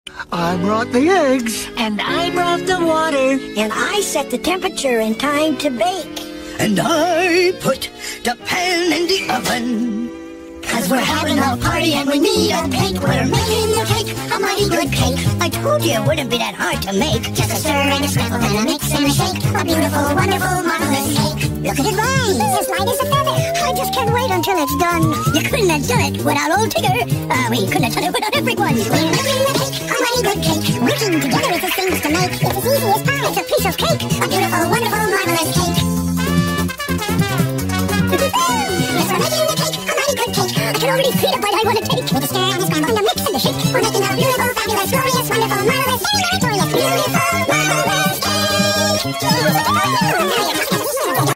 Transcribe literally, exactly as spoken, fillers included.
I brought the eggs. And I brought the water. And I set the temperature and time to bake. And I put the pan in the oven. Cause we're having a party and we need a cake. We're making the cake, a mighty good cake. I told you it wouldn't be that hard to make. Just a stir and a sprinkle and a mix and a shake. A beautiful, wonderful, marvelous cake. Look at it rise, as light as a feather. I just can't wait until it's done. You couldn't have done it without old Tigger. Uh, we couldn't have done it without everyone. We're making the cake, a mighty good cake. Working together is the things to make. It's as easy as pie, it's a piece of cake. A beautiful, wonderful, marvelous cake. Yes, we're making the cake, a mighty good cake. I can already see the bite I want to take. With a stir and a scramble and a mix and a shake. We're making a beautiful, fabulous, glorious, wonderful, marvelous cake.